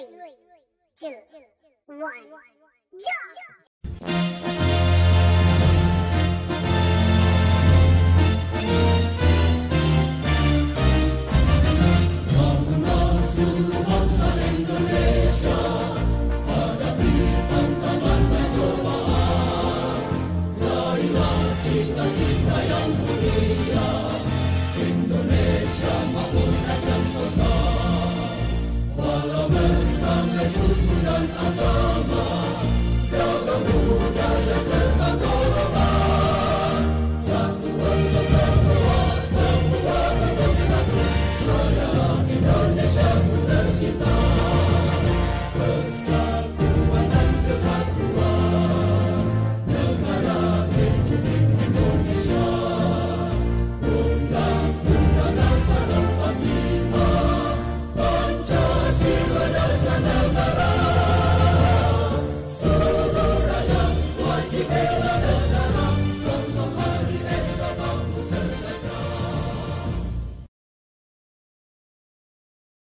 2, 1, jump! Cita-cita yang mulia, Indonesia maupun Aceh Besar, walau berbagai suku dan agama.